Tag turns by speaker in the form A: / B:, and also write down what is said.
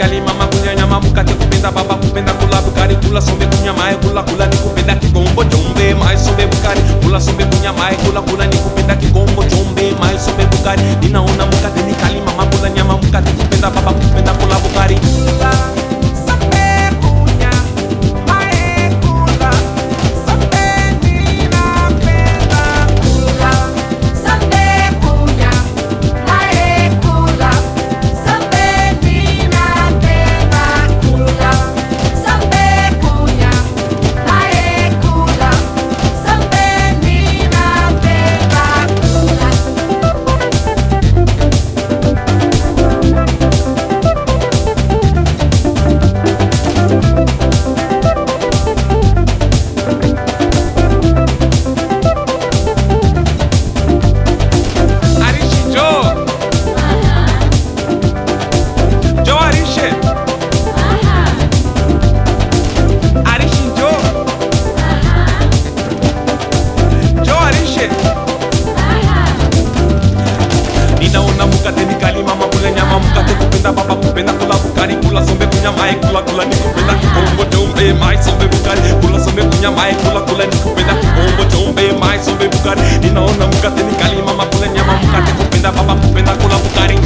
A: kali mama kunya nyama mukate kupenda baba kupenda kula bukari kula sombe kunya mae kula kula ni kupenda kigombo jombe mae sombe bukari kula sombe kunya mae kula kula ni kupenda kigombo jombe mae sombe bukari ninaona mukate ni kali mama kula nyama mukate kupenda baba kupenda kula bukari ninaona mukate ni kali mama kula nyama mukate kupenda baba kupenda kula bukari